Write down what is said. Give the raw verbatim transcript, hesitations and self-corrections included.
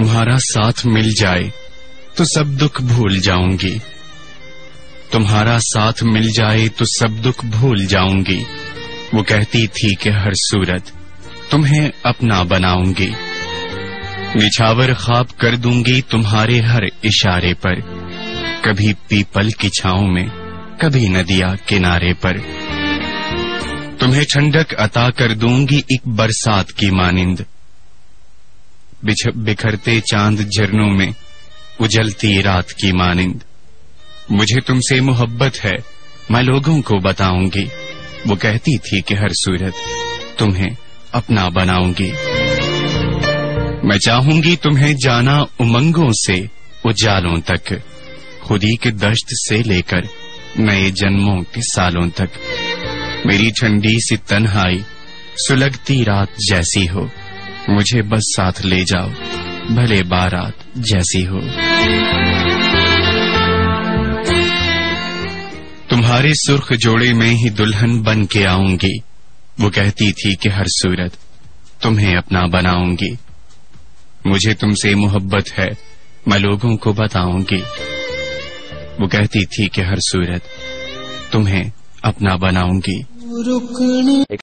तुम्हारा साथ मिल जाए तो सब दुख भूल जाऊंगी, तुम्हारा साथ मिल जाए तो सब दुख भूल जाऊंगी। वो कहती थी कि हर सूरत तुम्हें अपना बनाऊंगी, निछावर ख्वाब कर दूंगी तुम्हारे हर इशारे पर, कभी पीपल की छांव में कभी नदिया किनारे पर। तुम्हें ठंडक अता कर दूंगी एक बरसात की मानिंद, बिखरते चांद झरनों में उजलती रात की मानिंद। मुझे तुमसे मोहब्बत है मैं लोगों को बताऊंगी, वो कहती थी कि हर सूरत तुम्हें अपना बनाऊंगी। मैं चाहूंगी तुम्हें जाना उमंगों से उजालों तक, खुदी के दश्त से लेकर नए जन्मों के सालों तक। मेरी ठंडी सी तन्हाई सुलगती रात जैसी हो, मुझे बस साथ ले जाओ भले बारात जैसी हो। तुम्हारे सुर्ख जोड़े में ही दुल्हन बन के आऊंगी, वो कहती थी कि हर सूरत तुम्हें अपना बनाऊंगी। मुझे तुमसे मोहब्बत है मैं लोगों को बताऊंगी, वो कहती थी कि हर सूरत तुम्हें अपना बनाऊंगी।